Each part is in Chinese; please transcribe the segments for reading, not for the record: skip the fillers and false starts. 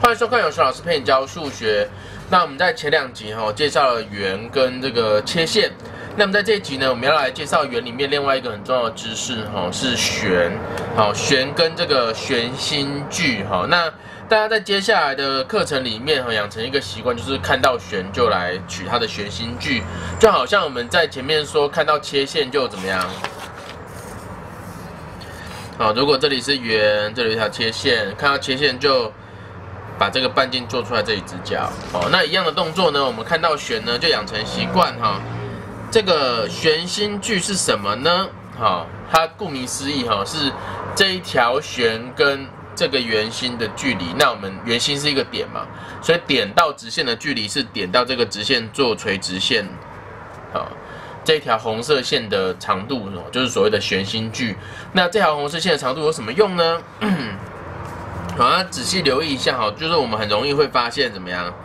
欢迎收看有时老师陪你教数学。那我们在前2集介绍了圆跟这个切线。那么在这一集呢，我们要来介绍圆里面另外一个很重要的知识是弦。弦跟这个弦心距那大家在接下来的课程里面养成一个习惯，就是看到弦就来取它的弦心距，就好像我们在前面说看到切线就怎么样。如果这里是圆，这里有一条切线，看到切线就把这个半径做出来这里直角。那一样的动作呢，我们看到弦呢就养成习惯这个弦心距是什么呢？它顾名思义是这一条弦跟这个圆心的距离。那我们圆心是一个点嘛，所以点到直线的距离是点到这个直线做垂直线。这条红色线的长度就是所谓的弦心距。那这条红色线的长度有什么用呢？那仔细留意一下就是我们很容易会发现怎么样？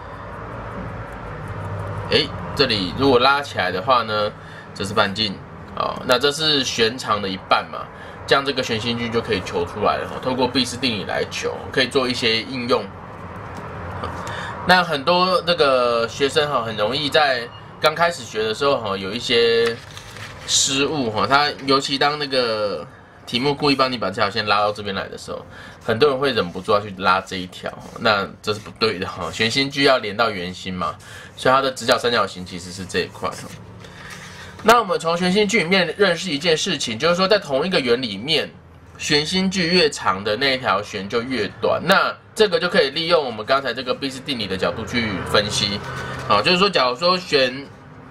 这里如果拉起来的话呢，这是半径。那这是弦长的一半嘛，这样这个弦心距就可以求出来了。透过毕氏定理来求，可以做一些应用。那很多那个学生很容易在刚开始学的时候有一些失误他尤其当那个题目故意帮你把这条线拉到这边来的时候，很多人会忍不住要去拉这一条，那这是不对的弦心距要连到圆心嘛，所以它的直角三角形其实是这一块。那我们从弦心距里面认识一件事情，就是说在同一个圆里面，弦心距越长的那一条弦就越短。那这个就可以利用我们刚才这个毕氏定理的角度去分析。就是说，假如说弦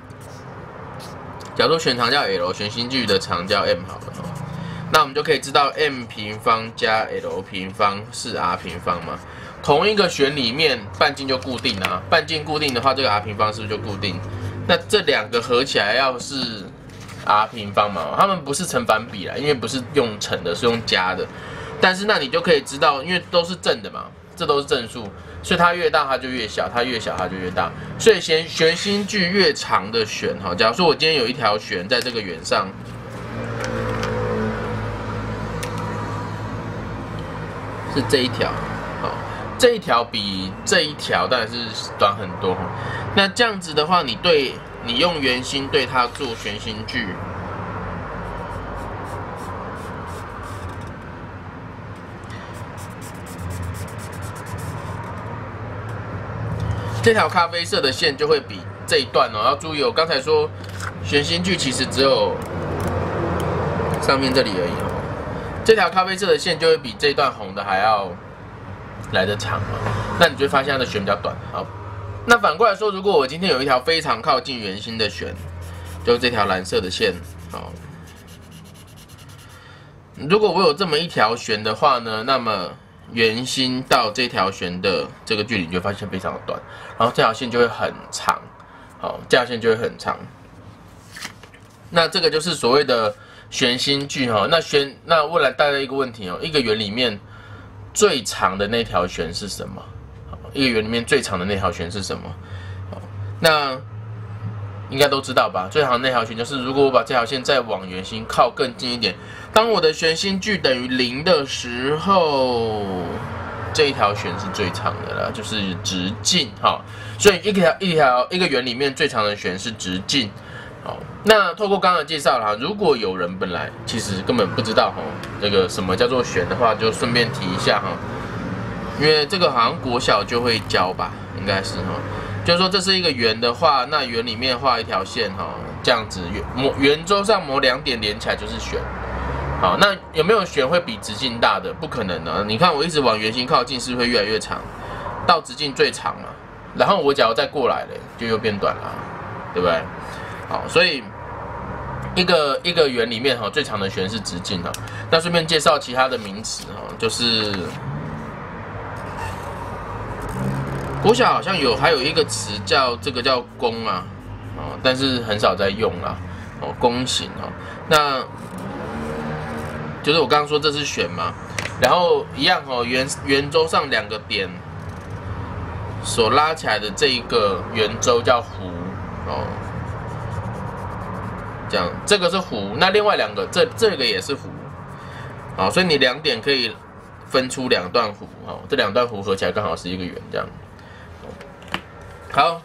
长叫 L， 弦心距的长叫 M 好了。那我们就可以知道 M 平方加 L 平方是 R 平方嘛。同一个弦里面半径就固定啊，半径固定的话，这个 R 平方是不是就固定？那这两个合起来要是 R 平方嘛，它们不是成反比啦，因为不是用乘的，是用加的。但是那你就可以知道，因为都是正的嘛，这都是正数，所以它越大它就越小，它越小它就越大。所以弦心距越长的弦假如说我今天有一条弦在这个圆上，是这一条，这一条比这一条当然是短很多。那这样子的话，你用圆心对它做弦心距，这条咖啡色的线就会比这一段要注意，我刚才说弦心距其实只有上面这里而已这条咖啡色的线就会比这一段红的还要来得长那你就会发现它的弦比较短。好，那反过来说，如果我今天有一条非常靠近圆心的弦，就是这条蓝色的线如果我有这么一条弦的话呢，那么圆心到这条弦的这个距离，你就会发现非常的短，然后这条线就会很长，这条线就会很长。那这个就是所谓的弦心距那未来带来一个问题一个圆里面最长的那条弦是什么？一个圆里面最长的那条弦是什么？那应该都知道吧？最长的那条弦就是如果我把这条线再往圆心靠更近一点，当我的弦心距等于0的时候，这一条弦是最长的了，就是直径。所以一个圆里面最长的弦是直径。那透过刚刚的介绍如果有人本来其实根本不知道这个什么叫做弦的话，就顺便提一下因为这个好像国小就会教吧，应该是就是说这是一个圆的话，那圆里面画一条线这样子圆周上磨2点连起来就是弦。那有没有弦会比直径大的？不可能的。你看我一直往圆心靠近，是不是会越来越长，到直径最长嘛？然后我假如再过来了，就又变短了，对不对？所以一个圆里面最长的弦是直径那顺便介绍其他的名词就是国小好像还有一个词叫这个叫弓但是很少在用弓形那就是我刚刚说这是弦嘛，然后一样圆周上2个点所拉起来的这一个圆周叫弧这样，这个是弧，那另外2个这个也是弧，所以你2点可以分出2段弧，哦，这2段弧合起来刚好是一个圆，这样。好，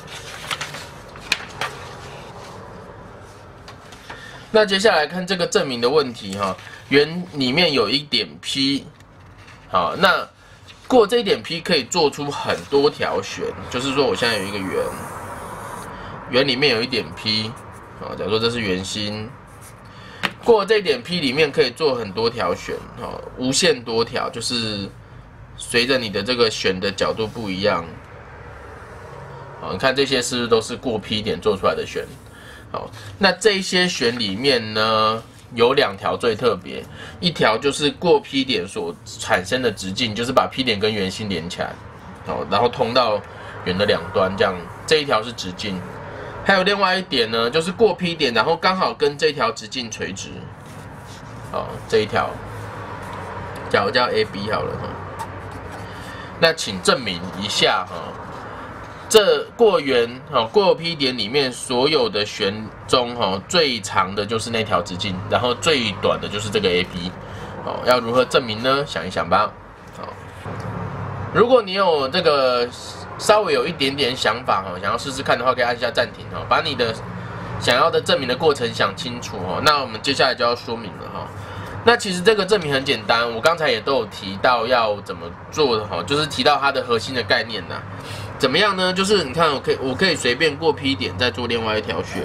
那接下来看这个证明的问题哈，圆里面有一点 P， 好，那过这一点 P 可以做出很多条弦，就是说我现在有一个圆，圆里面有一点 P， 好，假如说这是圆心。过这一点 P 里面可以做很多条弦，哦，无限多条，就是随着你的这个弦的角度不一样，好，你看这些是不是都是过 P 点做出来的弦？好，那这些弦里面呢，有2条最特别，一条就是过 P 点所产生的直径，就是把 P 点跟圆心连起来，好，然后通到圆的2端，这样这一条是直径。还有另外一点呢，就是过 P 点，然后刚好跟这条直径垂直，好，这一条，假如叫 AB 好了哈。那请证明一下哈，这过圆过 P 点里面所有的弦中最长的就是那条直径，然后最短的就是这个 AB， 好，要如何证明呢？想一想吧。好，如果你有这个稍微有一点点想法想要试试看的话，可以按下暂停把你的想要的证明的过程想清楚那我们接下来就要说明了那其实这个证明很简单，我刚才也都有提到要怎么做的就是提到它的核心的概念呐。怎么样呢？就是你看，我可以随便过 P 点，再做另外一条弦。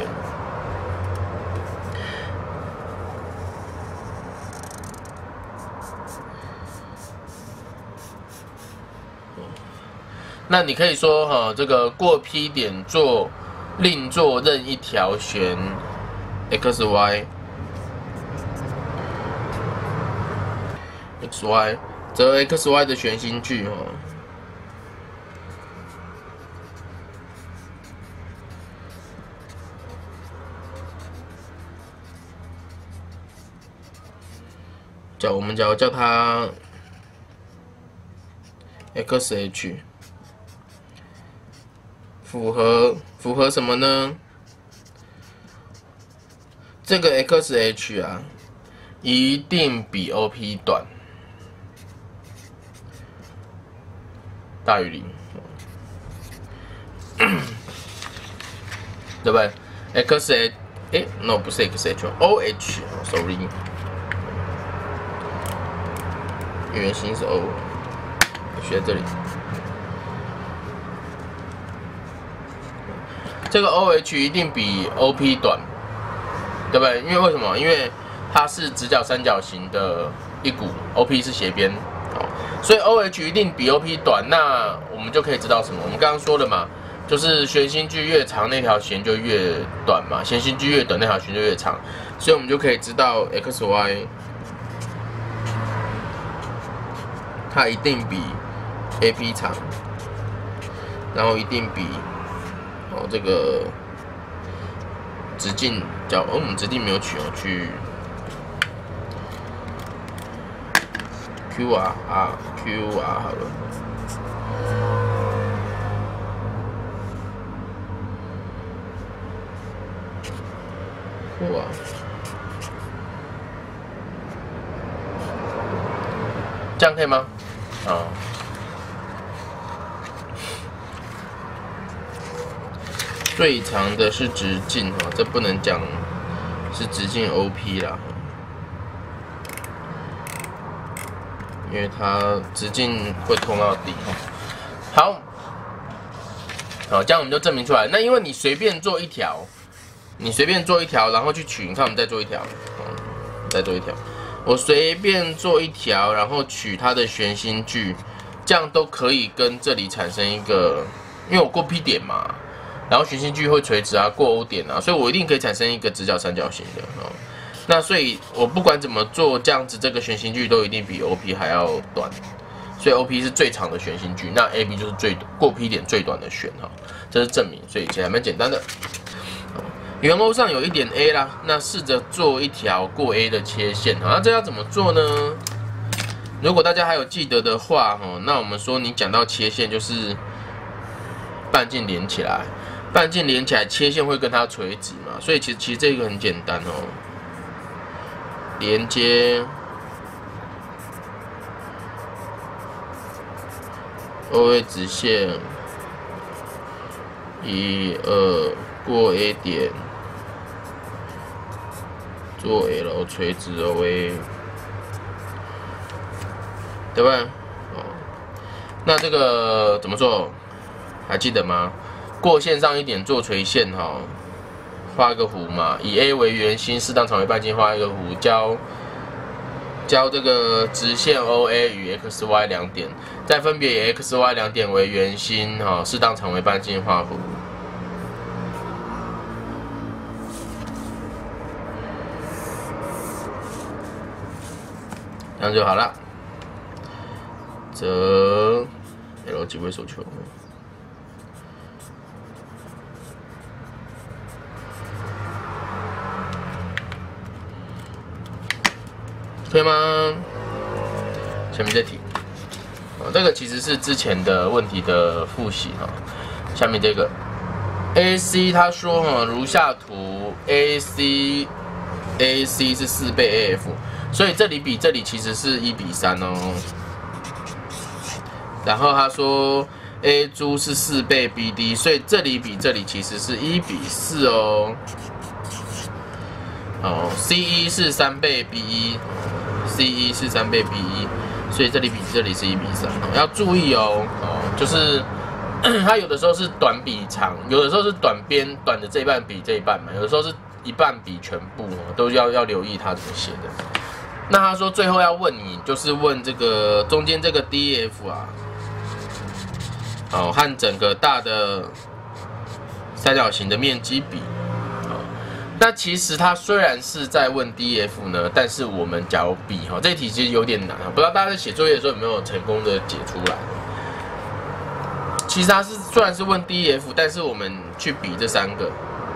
那你可以说这个过 P 点另做任一条弦 XY， 则 XY 的弦心距我们叫它 XH。符合什么呢？这个 XH 啊，一定比 OP 短，大于0，对不对 ？XH， no 不是 XH，OH，sorry， 圆心是 O， 学在这里。这个 OH 一定比 OP 短，对不对？因为什么？因为它是直角三角形的一股 ，OP 是斜边，所以 OH 一定比 OP 短。那我们就可以知道什么？我们刚刚说了嘛，就是弦心距越长，那条弦就越短嘛；弦心距越短，那条弦就越长。所以我们就可以知道 XY 它一定比 AP 长，然后一定比这个直径我们直径没有取去 QR 好了。哇，这样可以吗？最长的是直径这不能讲是直径 OP 啦，因为它直径会通到底好，这样我们就证明出来。那因为你随便做一条，然后去取，你看我们再做一条，再做一条，我随便做一条，然后取它的弦心距，这样都可以跟这里产生一个，因为我过 P 点嘛。然后弦心距会垂直过 O 点所以我一定可以产生一个直角三角形的那所以我不管怎么做，这样子这个弦心距都一定比 OP 还要短，所以 OP 是最长的弦心距，那 AB 就是过 P 点最短的弦这是证明，所以其实还蛮简单的。圆 O 上有一点 A 啦，那试着做一条过 A 的切线那这要怎么做呢？如果大家还有记得的话那我们说你讲到切线就是半径连起来。半径连起来，切线会跟它垂直嘛，所以其实这个很简单连接 ，OA 直线1、2过 A 点，做 L 垂直 OA， 对吧？哦，那这个怎么做？还记得吗？过线上一点做垂线哈，画个弧嘛，以 A 为圆心，适当长为半径，画一个弧，交这个直线 OA 与 XY 两点，再分别以 XY 两点为圆心哈，适当长为半径，画弧。这样就好了。则 L 几位手球？可以吗？下面这题，这个其实是之前的问题的复习哈。下面这个 AC 他说哈，如下图 AC 是4倍 AF， 所以这里比这里其实是1比3哦。然后他说 A 珠是4倍 BD， 所以这里比这里其实是1比4哦。哦 ，CE 是3倍 B1。CE 是3倍 B1， 所以这里比这里是1比3，要注意哦。就是它有的时候是短比长，有的时候是短边短的这一半比这一半嘛，有的时候是一半比全部，都要留意它怎么写的。那他说最后要问你，就是问这个中间这个 DF 啊，和整个大的三角形的面积比。那其实它虽然是在问 DF 呢，但是我们假如比这一题其实有点难，不知道大家在写作业的时候有没有成功的解出来？其实它虽然是问 DF， 但是我们去比这3个，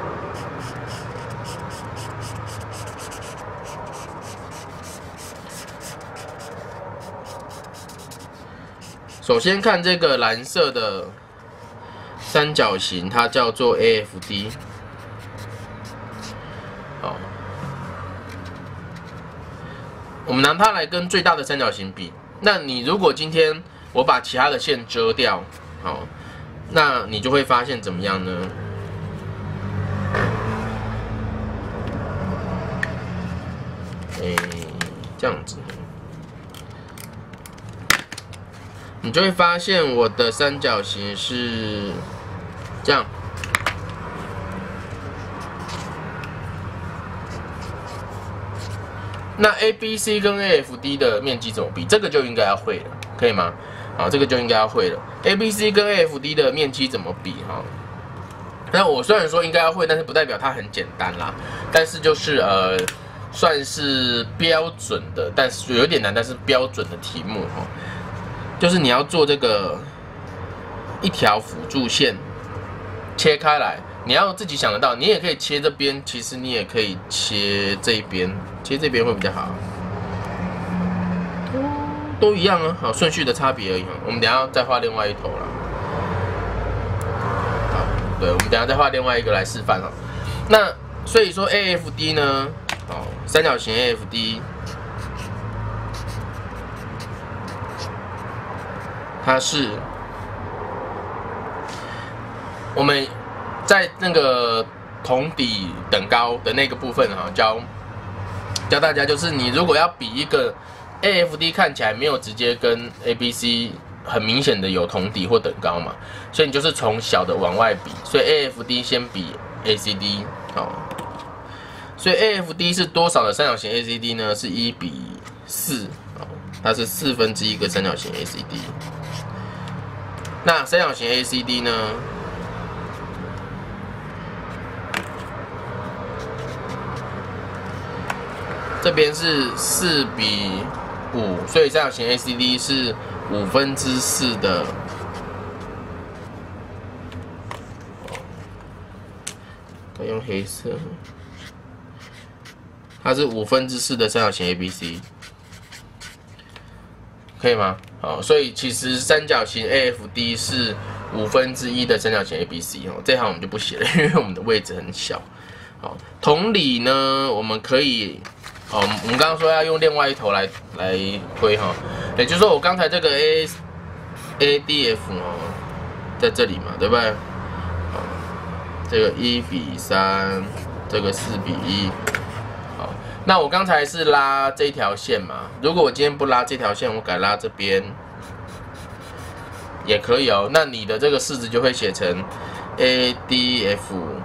首先看这个蓝色的三角形，它叫做 AFD。我们拿它来跟最大的三角形比，那你如果今天我把其他的线遮掉，好，那你就会发现怎么样呢？这样子，你就会发现我的三角形是这样。那 ABC 跟 AFD 的面积怎么比？这个就应该要会了，可以吗？好，这个就应该要会了。ABC 跟 AFD 的面积怎么比？哈，那我虽然说应该要会，但是不代表它很简单啦。但是就是算是标准的，但是有点难，但是标准的题目哈，就是你要做这个一条辅助线切开来。你要自己想得到，你也可以切这边，其实你也可以切这边，切这边会比较好，都一样啊，好，顺序的差别而已。我们等一下再画另外一头啦。好，对，我们等一下再画另外一个来示范哈。那所以说 AFD 呢，好，三角形 AFD， 它是我们在那个同底等高的那个部分哈，教大家，就是你如果要比一个 AFD 看起来没有直接跟 ABC 很明显的有同底或等高嘛，所以你就是从小的往外比，所以 AFD 先比 ACD 好，所以 AFD 是多少的三角形 ACD 呢？是1比4，它是1/4个三角形 ACD。那三角形 ACD 呢？这边是4比5，所以三角形 ACD 是4/5的。可以用黑色，它是4/5的三角形 ABC， 可以吗？好，所以其实三角形 AFD 是1/5的三角形 ABC 哦，这行我们就不写了，因为我们的位置很小。好，同理呢，我们可以。我们刚刚说要用另外一头来推哈，也就是说我刚才这个 ADF 哦，在这里嘛，对不对？好，这个1:3，这个4:1。好，那我刚才是拉这条线嘛，如果我今天不拉这条线，我改拉这边也可以哦。那你的这个式子就会写成 ADF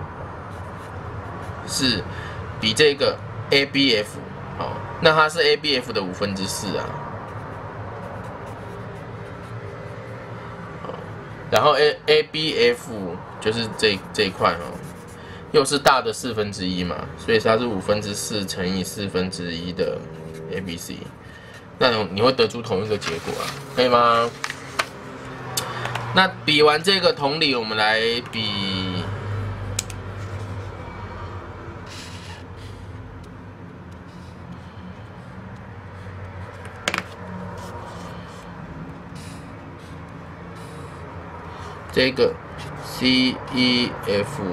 是比这个 ABF 好，那它是 ABF 的4/5啊。然后 ABF 就是这一块哦，又是大的1/4嘛，所以它是4/5乘以1/4的 ABC， 那你会得出同一个结果啊，可以吗？那比完这个同理，我们来比这个 CEF，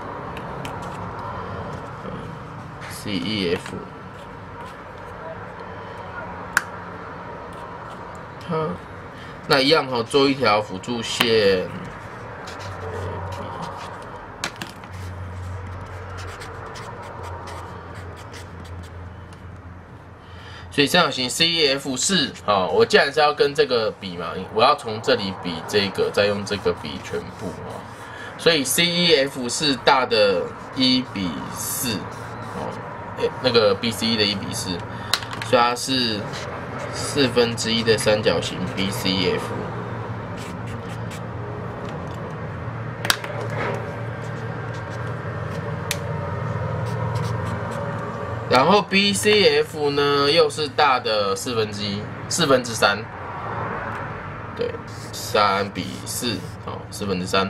好，那一样做一条辅助线，所以三角形 CEF 是我既然是要跟这个比嘛，我要从这里比这个，再用这个比全部所以 CEF 是大的1:4那个 BCE 的1:4，所以它是1/4的三角形 BCF。然后 BCF 呢，又是大的4/3，对，3:4，好，3/4。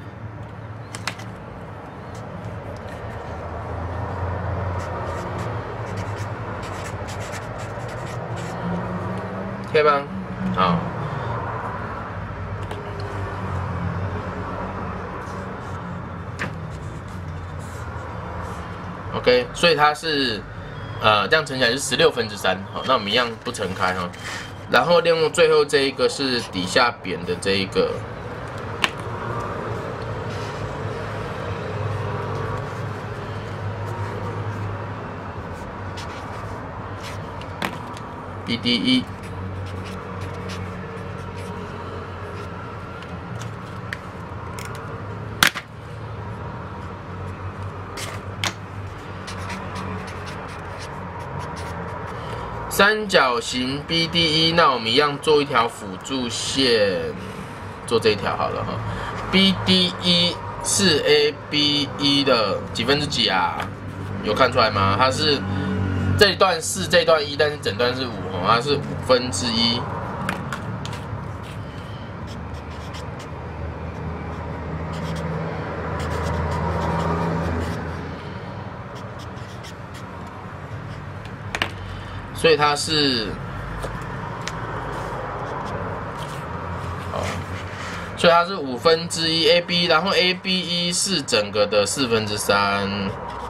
可以吗？好。OK， 所以它是这样乘起来是16/3，好，那我们一样不乘开哈。然后另外最后这一个是底下扁的这一个，BD1。三角形 BD1， 那我们一样做一条辅助线，做这一条好了哈。BD1 是 AB1 的几分之几啊？有看出来吗？它是这一段4，这一段1，但是整段是5哦，它是1/5。所以它是，所以它是1/5 AB， 然后 AB1 是整个的3/4。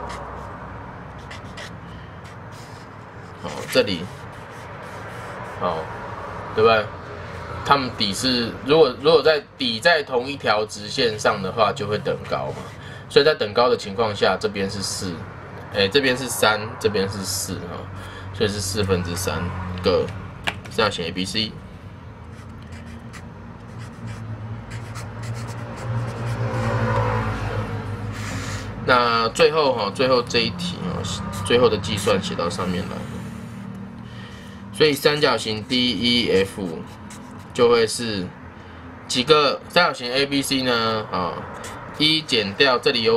好，这里，好，对不对？它们底是如果在底在同一条直线上的话，就会等高嘛。所以在等高的情况下，这边是4，这边是3，这边是4哈。所以是3/4个三角形 ABC。那最后这一题最后的计算写到上面来。所以三角形 DEF 就会是几个三角形 ABC 呢？1减掉这里有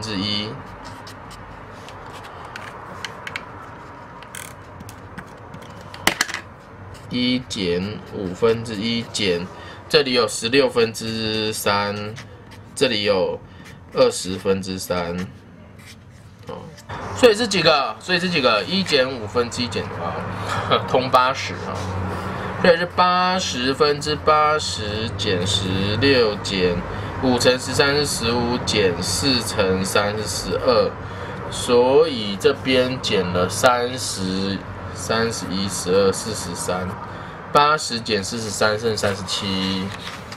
1/5。1减1/5减，这里有16/3，这里有20/3，所以是几个？所以是几个？1减1/5减的话，通80所以是80/80减16减5乘13是15，减4乘3是12，所以这边减了30。31、12、43， 80减43剩37。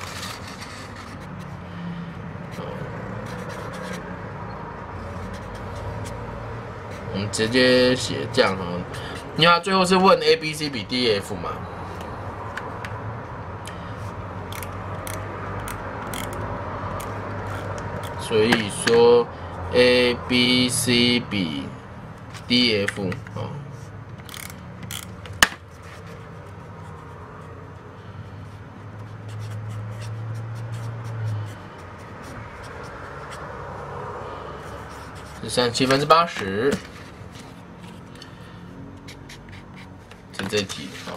我们直接写这样哈，因为它最后是问 A B C 比 D F 嘛，所以说 A B C 比 D F 哦。37%，是这题好。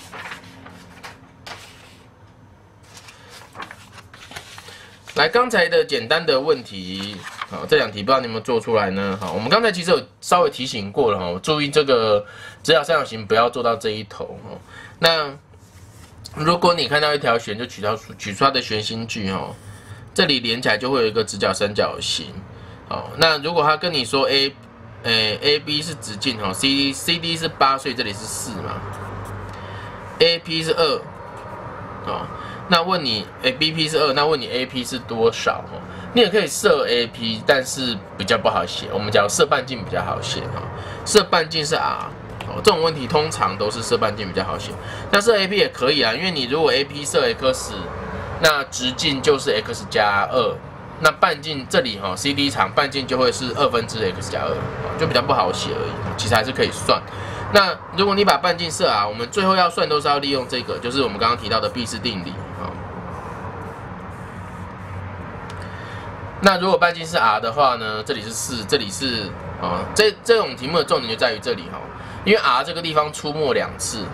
来，刚才的简单的问题，好，这2题不知道你有没有做出来呢？好，我们刚才其实有稍微提醒过了哈，注意这个直角三角形不要做到这一头哦。那如果你看到一条弦，就取出它的弦心距哦，这里连起来就会有一个直角三角形。好，那如果他跟你说 AB 是直径哈 ，CD 是8，所以这里是4嘛 ，AP 是2，哦，那问你BP 是2，那问你 AP 是多少？哦，你也可以设 AP， 但是比较不好写。我们讲设半径比较好写哈，设半径是 R， 哦，这种问题通常都是设半径比较好写。那设 AP 也可以啊，因为你如果 AP 设 x， 那直径就是 x 加2。那半径这里哈 ，CD 长半径就会是2/x加2，就比较不好写而已。其实还是可以算。那如果你把半径设啊，我们最后要算都是要利用这个，就是我们刚刚提到的毕氏定理啊。那如果半径是 r 的话呢，这里是4，这里是啊，这种题目的重点就在于这里哈，因为 r 这个地方出没2次。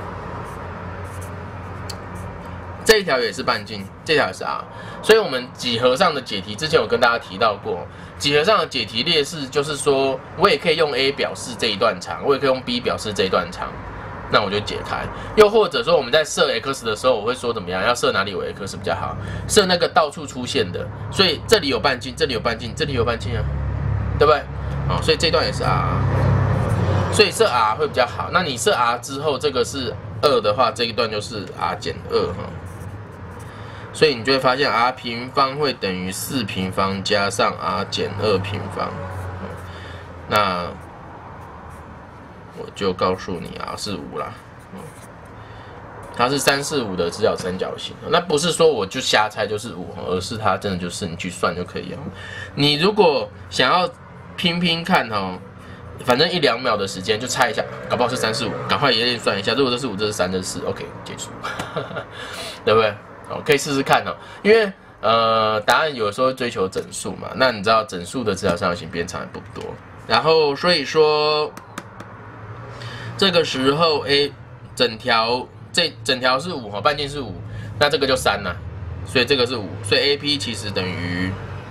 这一条也是半径，这条也是 r， 所以我们几何上的解题之前有跟大家提到过，几何上的解题列式就是说，我也可以用 a 表示这一段长，我也可以用 b 表示这一段长，那我就解开。又或者说我们在设 x 的时候，我会说怎么样，要设哪里为 x 比较好，设那个到处出现的，所以这里有半径，这里有半径，这里有半径啊，对不对？好，所以这段也是 r， 所以设 r 会比较好。那你设 r 之后，这个是2的话，这一段就是 r 减2哈。所以你就会发现 r 平方会等于4平方加上 r 减2平方。那我就告诉你 r 是5啦，它是3、4、5的直角三角形。那不是说我就瞎猜就是5，而是它真的就是你去算就可以了。你如果想要拼拼看哦，反正1、2秒的时间就猜一下，搞不好是3、4、5，赶快也算一下。如果这是5，这是3，这是4 ，OK 结束，对不对？哦，可以试试看哦，因为答案有时候追求整数嘛，那你知道整数的直角三角形边长也不多，然后所以说这个时候整条是5哈，半径是5，那这个就3啦，所以这个是5，所以 AP 其实等于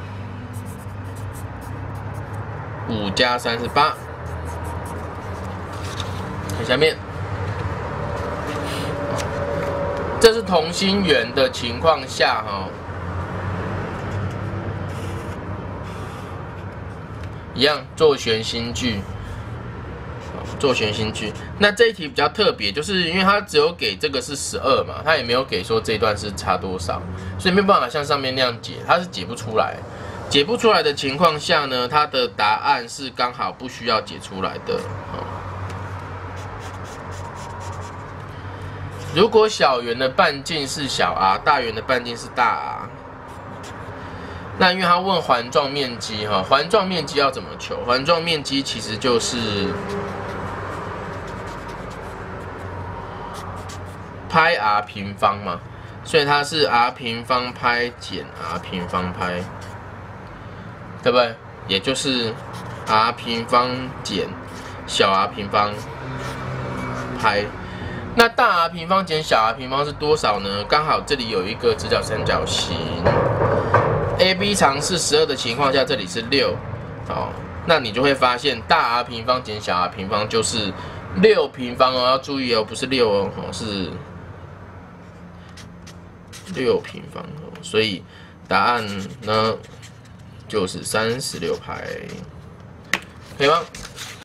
5加3是8，看下面。这是同心圆的情况下，哈，一样做弦心距，做弦心距。那这一题比较特别，就是因为它只有给这个是12嘛，它也没有给说这一段是差多少，所以没有办法像上面那样解，它是解不出来。解不出来的情况下呢，它的答案是刚好不需要解出来的。如果小圆的半径是小 r， 大圆的半径是大 r， 那因为他问环状面积哈，环状面积要怎么求？环状面积其实就是派 r 平方嘛，所以它是 r 平方派减 r 平方派，对不对？也就是 r 平方减小 r 平方派。那大 r 平方减小 r 平方是多少呢？刚好这里有一个直角三角形 ，AB 长是12的情况下，这里是6，好，那你就会发现大 r 平方减小 r 平方就是6平方哦，要注意哦，不是6哦，是6平方哦，所以答案呢就是36派，可以吗？